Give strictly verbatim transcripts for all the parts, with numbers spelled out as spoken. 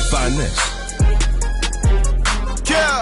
finest. Yeah.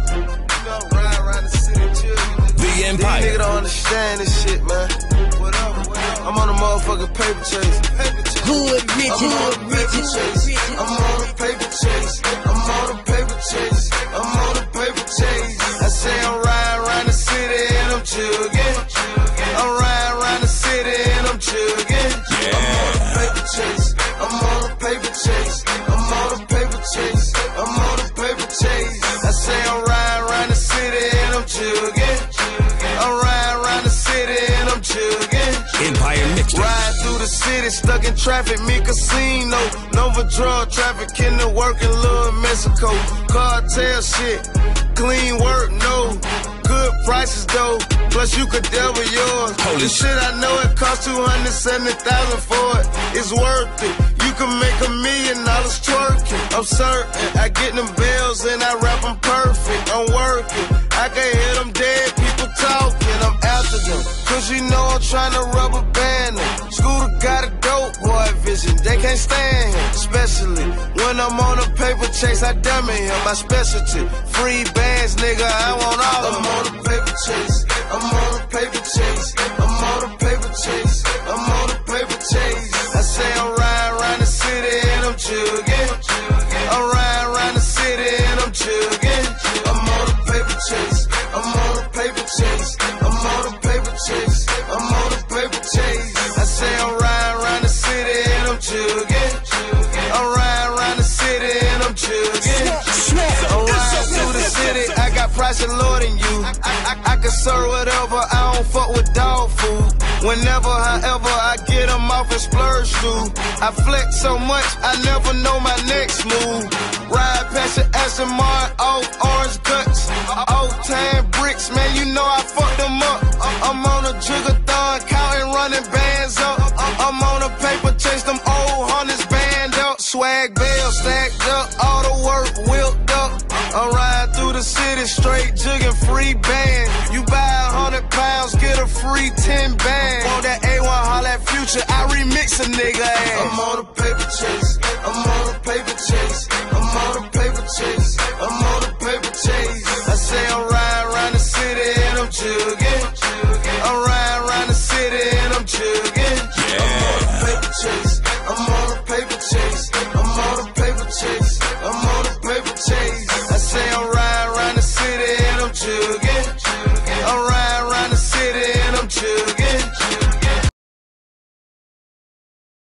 You know, ride around the city, chill. The Empire. These niggas don't understand this shit, man. What up, what up? I'm on a motherfucking paper chase. Paper chase. Hood bitches. I'm on a paper chase. I'm on a paper chase. I'm on a paper chase. I'm on a paper chase. I say I'm riding around the city and I'm jugging. I'm riding around the city and I'm jugging. Yeah. I'm on a paper chase. I'm on a paper chase. I'm on a paper chase. I'm on a paper chase. I say I'm riding around the city and I'm jugging. I'm riding around the city and I'm jugging. Empire Mixtape. Ride through the city, stuck in traffic, me casino. Nova drug traffic, in the working little Mexico. Cartel shit, clean work, no. Good prices though, plus you could double yours. Holy This shit I know it cost two hundred seventy thousand for it. It's worth it. You can make a million dollars twerking. I'm certain I get them bills and I rap them perfect. I'm working. I can hear them dead people talking. I'm after them, cause you know I'm trying to rubber band them. Scooter got a dope boy vision, they can't stand him. Especially when I'm on a paper chase, I dummy him. My specialty, free bands, nigga, I want all of them. I'm on a paper chase, I'm on a paper chase, I'm on a paper chase, I'm on a paper chase. I say I'm riding around the city and I'm jugging. I'm riding around the city and I'm jugging. I'm on a paper chase, I'm on a paper chase, I'm on a paper chase, I'm on a paper chase. I say I'm riding around the city and I'm jugging. I'm riding around the city and I'm jugging. I'm riding through the city, I got price and Lord in you. I, I, I can serve whatever, I don't fuck with dog food. Whenever, however, I get them off and splurge through. I flex so much, I never know my next move. Ride past your Aston Martin, off orange guts. Old tan bricks, man, you know I fucked them up. I'm on a jiggathon, counting, running bands up. I'm on a paper chase, them old hundreds band up. Swag bell stacked up, all the work whipped up. I'm riding through the city, straight jigging, free band. You buy a hundred pounds, get a free ten band. Want that A one, holla at Future, I remix a nigga ass. I'm on a paper